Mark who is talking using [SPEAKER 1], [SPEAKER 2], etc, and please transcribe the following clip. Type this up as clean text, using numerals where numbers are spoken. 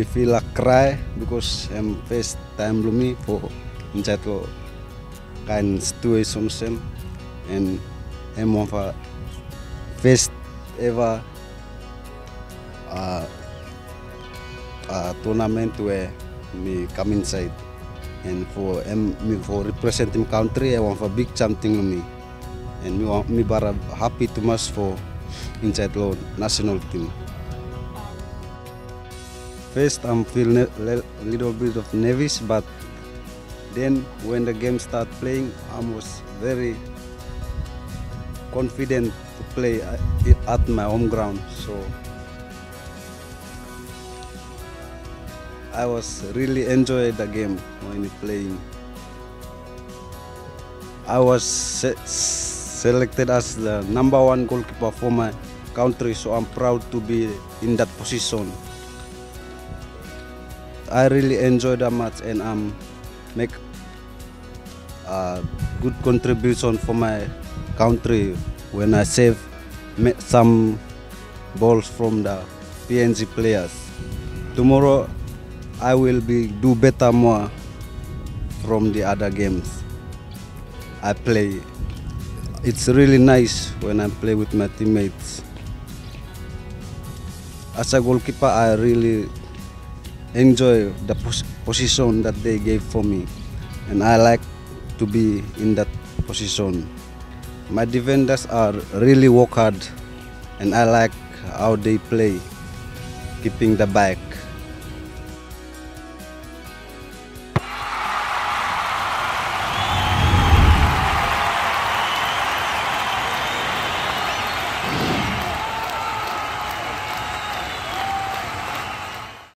[SPEAKER 1] me feel like cry because I'm first time me for inside lo kind situation same and I'm of a first ever tournament where me come inside and me for representing country I want a big something to me and me bara happy too much for inside lo national team. First I'm feeling a little bit of nervous, but then when the game start playing I was very confident to play at my home ground, so I was really enjoy the game when playing. I was selected as the #1 goalkeeper for my country, so I'm proud to be in that position. I really enjoy the match and make a good contribution for my country when I save some balls from the PNG players. Tomorrow I will do better more from the other games I play. It's really nice when I play with my teammates. As a goalkeeper, I really enjoy the position that they gave for me, and I like to be in that position. My defenders are really work hard, and I like how they play, keeping the back.